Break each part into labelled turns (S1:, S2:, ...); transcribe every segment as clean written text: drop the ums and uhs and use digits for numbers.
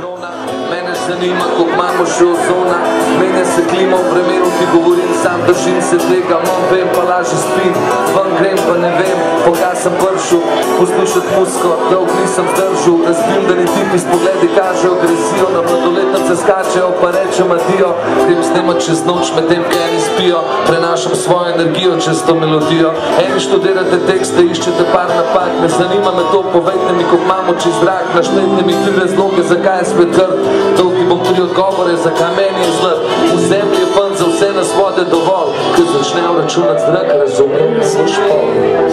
S1: krona. Mene zanima, koliko imamo še ozona. Menja se klima, v vremenu ti govorim, sam držim se tega. Mam vem, pa lažje spim, ven grem pa ne vem, pokaj sem pršel. Poslušat musko, dolg nisem zdržal. Razbim, da ni tipi s pogledi kažejo agresijo. Na mladoletnem se skačejo, pa rečem adijo. Grem snemat čez noč, medtem ko eni spijo. Prenašam svojo energijo čez to melodijo. Eni študirate tekste, iščete par napak. Ne zanima me to, povejte mi, koliko imamo čez zrak. Naštejte mi 3 razloge, zakaj je svet grd. Dolgi bom 3 odgovore, zakaj meni je zlad. V zemlji je fun, za vse nas vode dovolj. Ko začnejo računat zrak, razumem, boš pol.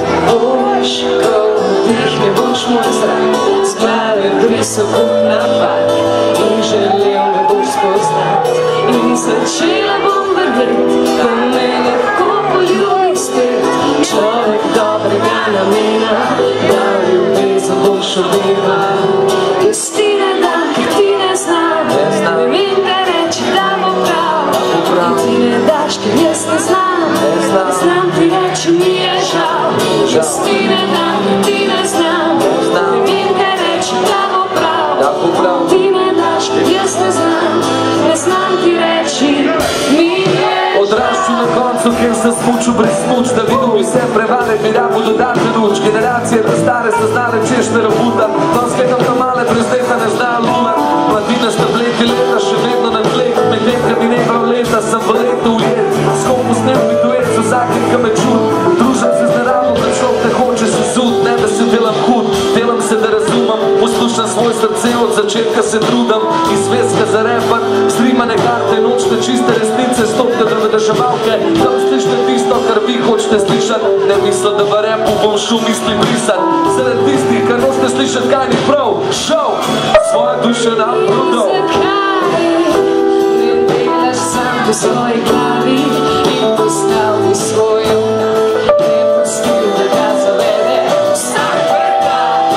S2: Boš, ko vdihne boš moj zrak, z glave brisal kot napad. In želel me boš spoznat, in začela bom vrvet, ko me lahko poljubi spet. Človek dobrega namena, da ljubezen boš obival. Jaz ti ne dam, ker ti ne znam, ne vem kaj reči, da bo prav. In ti ne daš, ker jaz ne znam, ne znam ti reči, mi je žal. Jaz ti ne dam, ker ti ne znam, ne vem kaj reči, da bo prav. Ti ne daš, ker jaz ne znam ti reči, mi je žal.
S1: Odrašču na koncu, kjer sem smučil brez smuč, da vidim vse prevare, bi rabo dodatne luč. Generacije da stare so znale češne rabuta, tam skledam na male prezdeta ne zna luna. Mladina sta bleti leta, še vedno na tleh, med nekaj mi nekaj leta, sem v letu ujet. Skopu snem mi duet, z vsakim, ki me čut. Družam se z naravo, da človek te hoče se zud, ne da se delam hud, delam se, da razumem. Poslušam svoj srce, od začetka se trudam, iz zvezka za repat, slimane karte, nočne čiste resnice, stopke drvedaševalke, tam slišite tisto, kar vi hočete slišat. Ne mislim, da v repu bom šel misli brisat, zaradi tistih, kar nočete slišat, kaj ni prav. Šel svoja duša na prodov.
S2: Zakaj ne delaš sam v svoji glavi in postavi svoj junak, ne pustil, da ga zavede vsak vrtak,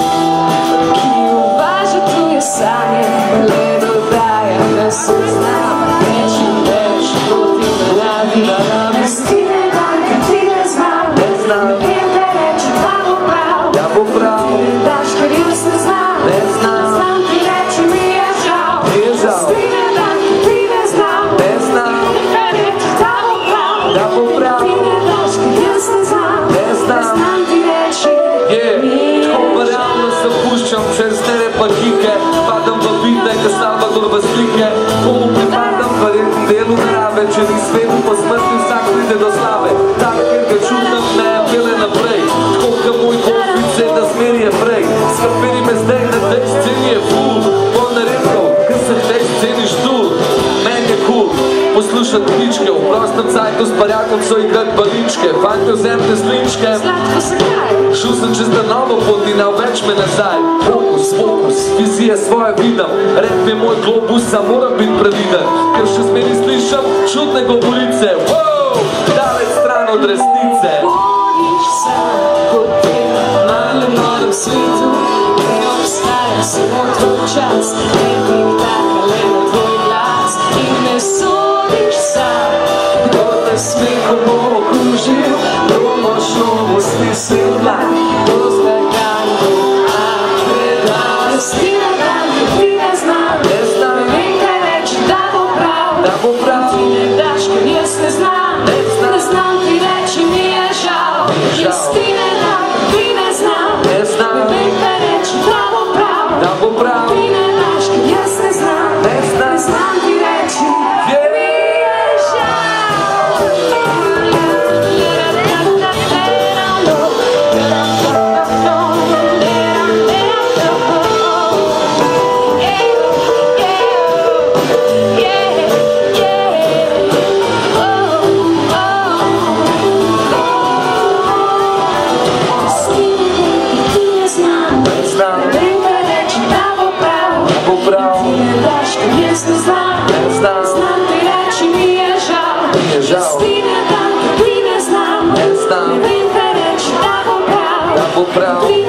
S2: ki uvaža tvoje sanje, le dodaja, da se znam, rečem več proti naravi. Jaz ti ne dam, ker ti ne znam, ne vem kaj reči, da bo prav. Ti ne daš, ker jaz ne znam, ne znam ti reči, mi je žal. Jaz ti ne dam, ker ti ne znam, ne vem kaj reči, da bo prav. Ti ne daš, ker jaz ne znam, ne znam ti reči, mi je žal.
S1: Tako pa realno se puščam čez tere pa kike, padam v bite, ka Salvador v slike. Komu pripadam v rednem delu narave, če ni svetu po smrti, vsak pride do slave. Tak, ker ga čutam, ne apele naprej, tako ka moj konfice, da zmeri je prej. S kateri me zdaj na tej sceni je ful, polna redkov, ker se v tej sceni štul. Meni je cool poslušat ptičke, v prostem cajtu s parjakom so igrat baličke. Fantje vzemte slinčke,
S2: Zlatko se kaj?
S1: šel sem čez na novo pot in več me nazaj. Fokus, fokus, vizije svoje vidim, rap je moj globus, a moram biti previden, ker še zmeri slišam čudne govorice. Wow, daleč stran od resnice.
S2: Hodiš sam po tem malem svetu, ne obstaja samo tvoj čas, ne diktaka le na tvoj glas. In ne sodiš sam, kdo te smehom bo okružil, domočno bo stisnil dlan, do zlagan bo predal. Jaz ti ne dam, ker ti ne znam, ne vem kaj reči, da bo prav. Ti ne daš, ker jaz ne znam, ne znam ti reči, mi je žal. Jaz ti ne dam, ker ti ne znam, ne vem kaj reči, da bo prav. Ti ne daš, ker jaz ne znam, ne znam ti reči, mi je žal. Jaz ti ne dam, ker ti ne znam, ne vem kaj reči, da bo prav.